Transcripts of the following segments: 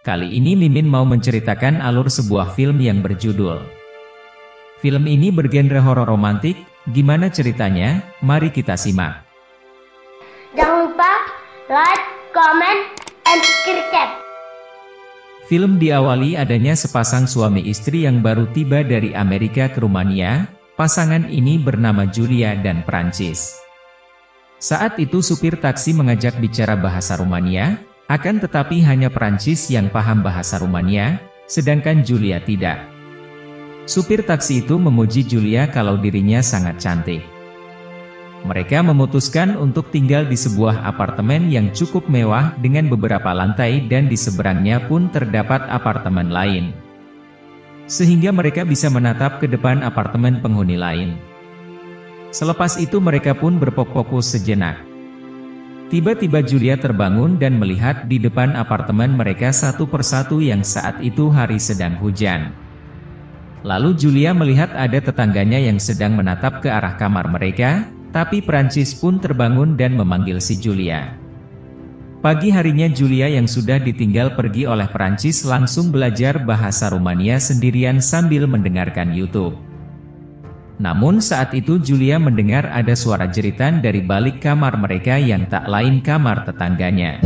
Kali ini Mimin mau menceritakan alur sebuah film yang berjudul. Film ini bergenre horor romantik. Gimana ceritanya? Mari kita simak. Jangan lupa like, comment, and subscribe. Film diawali adanya sepasang suami istri yang baru tiba dari Amerika ke Rumania. Pasangan ini bernama Julia dan Prancis. Saat itu supir taksi mengajak bicara bahasa Rumania, akan tetapi hanya Prancis yang paham bahasa Rumania, sedangkan Julia tidak. Supir taksi itu memuji Julia kalau dirinya sangat cantik. Mereka memutuskan untuk tinggal di sebuah apartemen yang cukup mewah dengan beberapa lantai dan di seberangnya pun terdapat apartemen lain. Sehingga mereka bisa menatap ke depan apartemen penghuni lain. Selepas itu mereka pun berfokus sejenak. Tiba-tiba Julia terbangun dan melihat di depan apartemen mereka satu persatu yang saat itu hari sedang hujan. Lalu Julia melihat ada tetangganya yang sedang menatap ke arah kamar mereka, tapi Prancis pun terbangun dan memanggil si Julia. Pagi harinya Julia yang sudah ditinggal pergi oleh Prancis langsung belajar bahasa Rumania sendirian sambil mendengarkan YouTube. Namun saat itu Julia mendengar ada suara jeritan dari balik kamar mereka yang tak lain kamar tetangganya.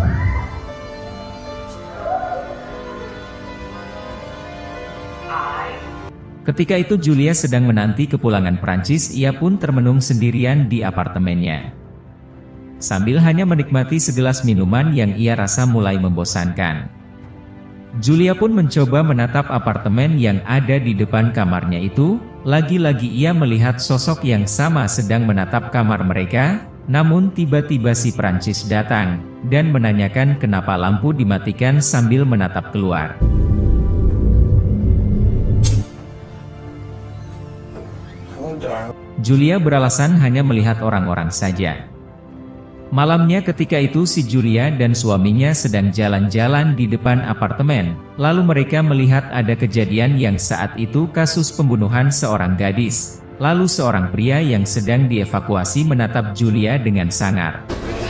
Ketika itu Julia sedang menanti kepulangan Prancis, ia pun termenung sendirian di apartemennya. Sambil hanya menikmati segelas minuman yang ia rasa mulai membosankan. Julia pun mencoba menatap apartemen yang ada di depan kamarnya itu. Lagi-lagi ia melihat sosok yang sama sedang menatap kamar mereka, namun tiba-tiba si Prancis datang, dan menanyakan kenapa lampu dimatikan sambil menatap keluar. Julia beralasan hanya melihat orang-orang saja. Malamnya ketika itu si Julia dan suaminya sedang jalan-jalan di depan apartemen, lalu mereka melihat ada kejadian yang saat itu kasus pembunuhan seorang gadis. Lalu seorang pria yang sedang dievakuasi menatap Julia dengan sangar.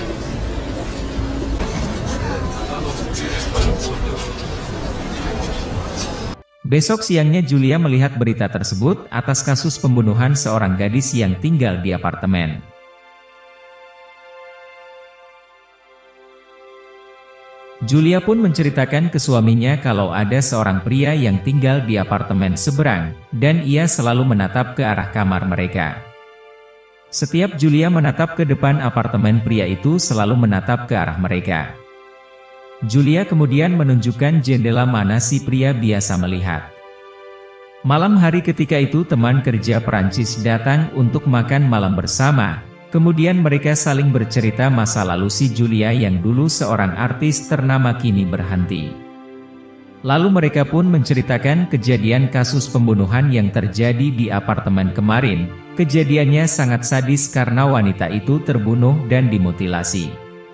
Besok siangnya Julia melihat berita tersebut atas kasus pembunuhan seorang gadis yang tinggal di apartemen. Julia pun menceritakan ke suaminya kalau ada seorang pria yang tinggal di apartemen seberang, dan ia selalu menatap ke arah kamar mereka. Setiap Julia menatap ke depan apartemen, pria itu selalu menatap ke arah mereka. Julia kemudian menunjukkan jendela mana si pria biasa melihat. Malam hari ketika itu teman kerja Prancis datang untuk makan malam bersama. Kemudian mereka saling bercerita masa lalu si Julia yang dulu seorang artis ternama kini berhenti. Lalu mereka pun menceritakan kejadian kasus pembunuhan yang terjadi di apartemen kemarin. Kejadiannya sangat sadis karena wanita itu terbunuh dan dimutilasi.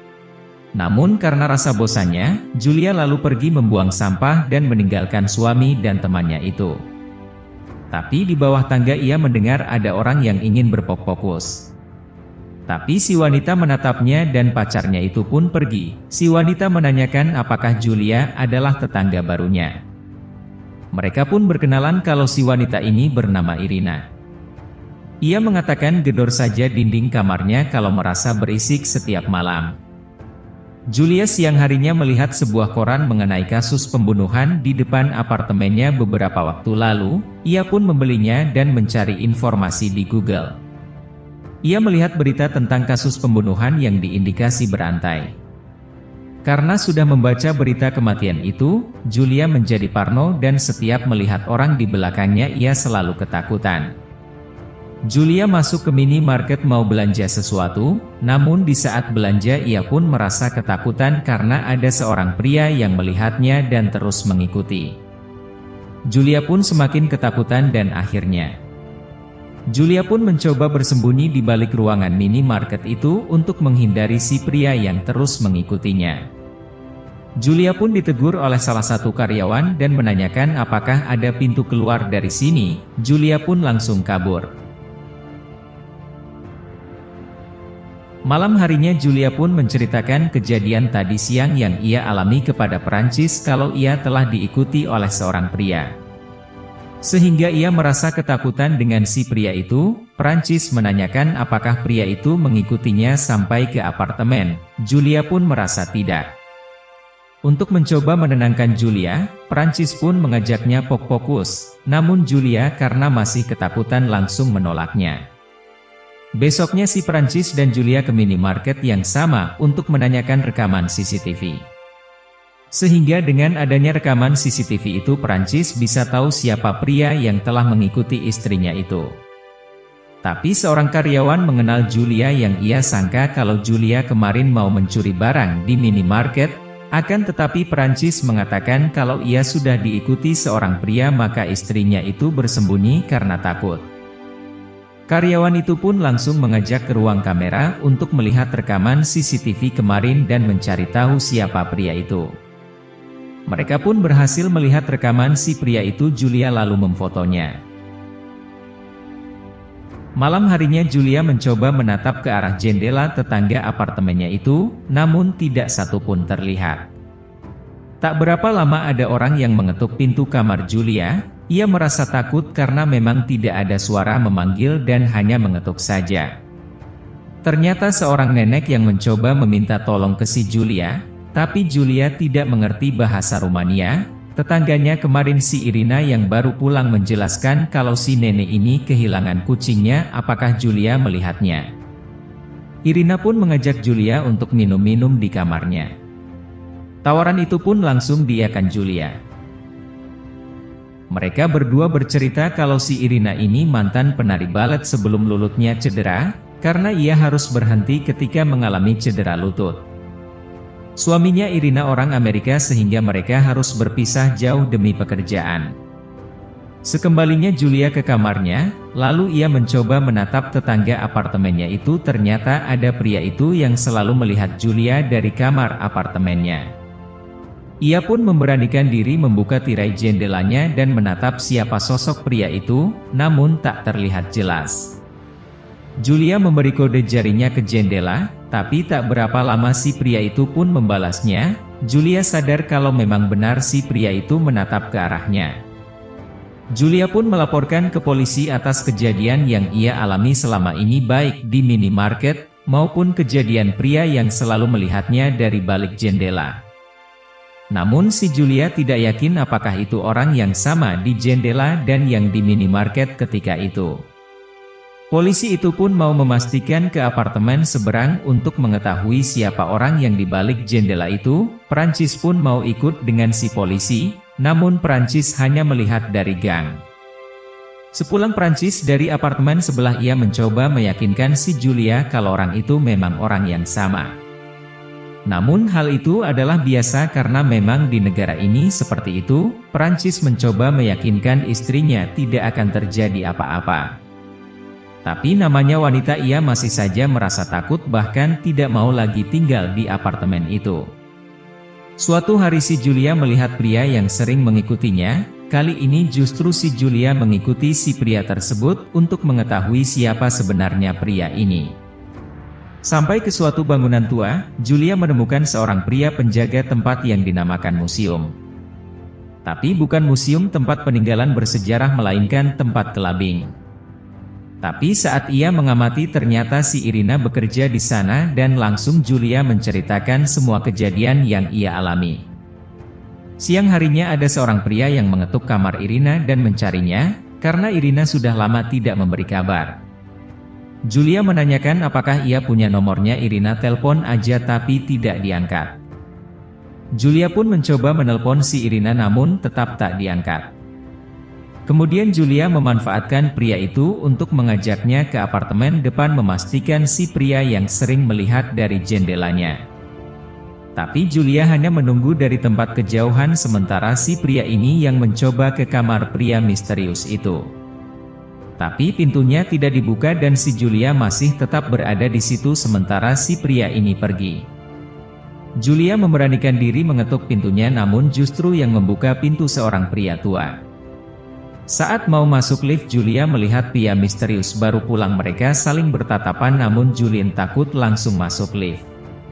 Namun karena rasa bosannya, Julia lalu pergi membuang sampah dan meninggalkan suami dan temannya itu. Tapi di bawah tangga ia mendengar ada orang yang ingin berfokus. Tapi si wanita menatapnya dan pacarnya itu pun pergi. Si wanita menanyakan apakah Julia adalah tetangga barunya. Mereka pun berkenalan kalau si wanita ini bernama Irina. Ia mengatakan gedor saja dinding kamarnya kalau merasa berisik setiap malam. Julia siang harinya melihat sebuah koran mengenai kasus pembunuhan di depan apartemennya beberapa waktu lalu. Ia pun membelinya dan mencari informasi di Google. Ia melihat berita tentang kasus pembunuhan yang diindikasi berantai. Karena sudah membaca berita kematian itu, Julia menjadi parno dan setiap melihat orang di belakangnya ia selalu ketakutan. Julia masuk ke minimarket mau belanja sesuatu, namun di saat belanja ia pun merasa ketakutan karena ada seorang pria yang melihatnya dan terus mengikuti. Julia pun semakin ketakutan dan akhirnya Julia pun mencoba bersembunyi di balik ruangan minimarket itu untuk menghindari si pria yang terus mengikutinya. Julia pun ditegur oleh salah satu karyawan dan menanyakan apakah ada pintu keluar dari sini. Julia pun langsung kabur. Malam harinya Julia pun menceritakan kejadian tadi siang yang ia alami kepada Prancis kalau ia telah diikuti oleh seorang pria. Sehingga ia merasa ketakutan dengan si pria itu. Prancis menanyakan apakah pria itu mengikutinya sampai ke apartemen. Julia pun merasa tidak. Untuk mencoba menenangkan Julia, Prancis pun mengajaknya fokus. Namun Julia karena masih ketakutan langsung menolaknya. Besoknya si Prancis dan Julia ke minimarket yang sama untuk menanyakan rekaman CCTV. Sehingga dengan adanya rekaman CCTV itu Prancis bisa tahu siapa pria yang telah mengikuti istrinya itu. Tapi seorang karyawan mengenal Julia yang ia sangka kalau Julia kemarin mau mencuri barang di minimarket, akan tetapi Prancis mengatakan kalau ia sudah diikuti seorang pria maka istrinya itu bersembunyi karena takut. Karyawan itu pun langsung mengajak ke ruang kamera untuk melihat rekaman CCTV kemarin dan mencari tahu siapa pria itu. Mereka pun berhasil melihat rekaman si pria itu. Julia lalu memfotonya. Malam harinya Julia mencoba menatap ke arah jendela tetangga apartemennya itu, namun tidak satu pun terlihat. Tak berapa lama ada orang yang mengetuk pintu kamar Julia. Ia merasa takut karena memang tidak ada suara memanggil dan hanya mengetuk saja. Ternyata seorang nenek yang mencoba meminta tolong ke si Julia, tapi Julia tidak mengerti bahasa Rumania. Tetangganya kemarin si Irina yang baru pulang menjelaskan kalau si nenek ini kehilangan kucingnya. Apakah Julia melihatnya? Irina pun mengajak Julia untuk minum-minum di kamarnya. Tawaran itu pun langsung diiyakan Julia. Mereka berdua bercerita kalau si Irina ini mantan penari balet sebelum lututnya cedera, karena ia harus berhenti ketika mengalami cedera lutut. Suaminya Irina orang Amerika sehingga mereka harus berpisah jauh demi pekerjaan. Sekembalinya Julia ke kamarnya, lalu ia mencoba menatap tetangga apartemennya itu. Ternyata ada pria itu yang selalu melihat Julia dari kamar apartemennya. Ia pun memberanikan diri membuka tirai jendelanya dan menatap siapa sosok pria itu, namun tak terlihat jelas. Julia memberi kode jarinya ke jendela, tapi tak berapa lama si pria itu pun membalasnya. Julia sadar kalau memang benar si pria itu menatap ke arahnya. Julia pun melaporkan ke polisi atas kejadian yang ia alami selama ini baik di minimarket, maupun kejadian pria yang selalu melihatnya dari balik jendela. Namun si Julia tidak yakin apakah itu orang yang sama di jendela dan yang di minimarket ketika itu. Polisi itu pun mau memastikan ke apartemen seberang untuk mengetahui siapa orang yang di balik jendela itu. Prancis pun mau ikut dengan si polisi, namun Prancis hanya melihat dari gang. Sepulang Prancis dari apartemen sebelah, ia mencoba meyakinkan si Julia kalau orang itu memang orang yang sama. Namun hal itu adalah biasa karena memang di negara ini seperti itu. Prancis mencoba meyakinkan istrinya tidak akan terjadi apa-apa. Tapi namanya wanita, ia masih saja merasa takut bahkan tidak mau lagi tinggal di apartemen itu. Suatu hari si Julia melihat pria yang sering mengikutinya. Kali ini justru si Julia mengikuti si pria tersebut untuk mengetahui siapa sebenarnya pria ini. Sampai ke suatu bangunan tua, Julia menemukan seorang pria penjaga tempat yang dinamakan museum. Tapi bukan museum tempat peninggalan bersejarah melainkan tempat kelabing. Tapi saat ia mengamati ternyata si Irina bekerja di sana dan langsung Julia menceritakan semua kejadian yang ia alami. Siang harinya ada seorang pria yang mengetuk kamar Irina dan mencarinya, karena Irina sudah lama tidak memberi kabar. Julia menanyakan apakah ia punya nomornya Irina, telepon aja tapi tidak diangkat. Julia pun mencoba menelpon si Irina namun tetap tak diangkat. Kemudian Julia memanfaatkan pria itu untuk mengajaknya ke apartemen depan memastikan si pria yang sering melihat dari jendelanya. Tapi Julia hanya menunggu dari tempat kejauhan sementara si pria ini yang mencoba ke kamar pria misterius itu. Tapi pintunya tidak dibuka dan si Julia masih tetap berada di situ sementara si pria ini pergi. Julia memberanikan diri mengetuk pintunya namun justru yang membuka pintu seorang pria tua. Saat mau masuk lift, Julia melihat pria misterius baru pulang. Mereka saling bertatapan, namun Julien takut langsung masuk lift.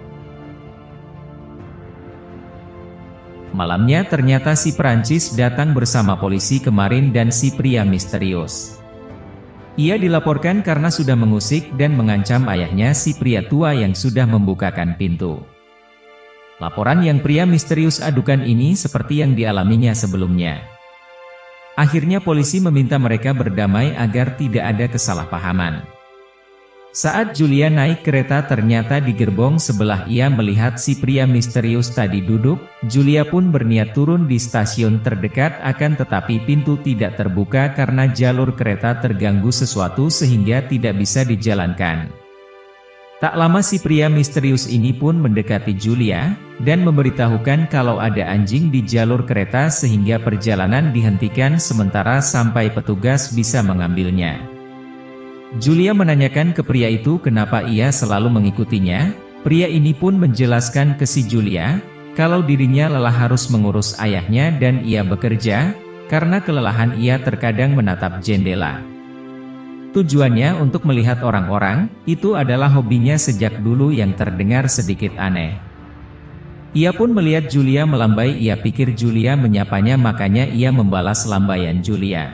Malamnya ternyata si Prancis datang bersama polisi kemarin dan si pria misterius. Ia dilaporkan karena sudah mengusik dan mengancam ayahnya, si pria tua yang sudah membukakan pintu. Laporan yang pria misterius adukan ini seperti yang dialaminya sebelumnya. Akhirnya polisi meminta mereka berdamai agar tidak ada kesalahpahaman. Saat Julia naik kereta, ternyata di gerbong sebelah ia melihat si pria misterius tadi duduk. Julia pun berniat turun di stasiun terdekat, akan tetapi pintu tidak terbuka karena jalur kereta terganggu sesuatu sehingga tidak bisa dijalankan. Tak lama si pria misterius ini pun mendekati Julia, dan memberitahukan kalau ada anjing di jalur kereta sehingga perjalanan dihentikan sementara sampai petugas bisa mengambilnya. Julia menanyakan ke pria itu kenapa ia selalu mengikutinya. Pria ini pun menjelaskan ke si Julia, kalau dirinya lelah harus mengurus ayahnya dan ia bekerja, karena kelelahan ia terkadang menatap jendela. Tujuannya untuk melihat orang-orang, itu adalah hobinya sejak dulu yang terdengar sedikit aneh. Ia pun melihat Julia melambai, ia pikir Julia menyapanya makanya ia membalas lambaian Julia.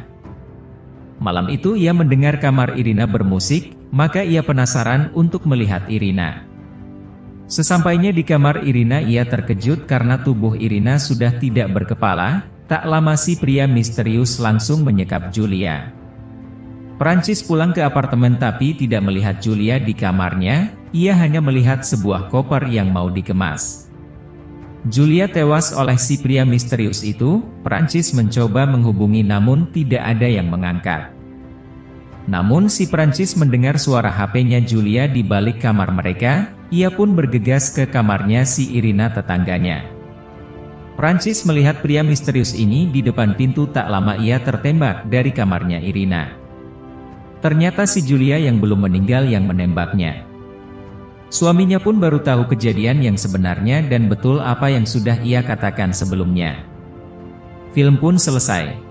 Malam itu ia mendengar kamar Irina bermusik, maka ia penasaran untuk melihat Irina. Sesampainya di kamar Irina ia terkejut karena tubuh Irina sudah tidak berkepala. Tak lama si pria misterius langsung menyekap Julia. Prancis pulang ke apartemen tapi tidak melihat Julia di kamarnya, ia hanya melihat sebuah koper yang mau dikemas. Julia tewas oleh si pria misterius itu. Prancis mencoba menghubungi namun tidak ada yang mengangkat. Namun si Prancis mendengar suara HP-nya Julia di balik kamar mereka, ia pun bergegas ke kamarnya si Irina tetangganya. Prancis melihat pria misterius ini di depan pintu, tak lama ia tertembak dari kamarnya Irina. Ternyata si Julia yang belum meninggal yang menembaknya. Suaminya pun baru tahu kejadian yang sebenarnya dan betul apa yang sudah ia katakan sebelumnya. Film pun selesai.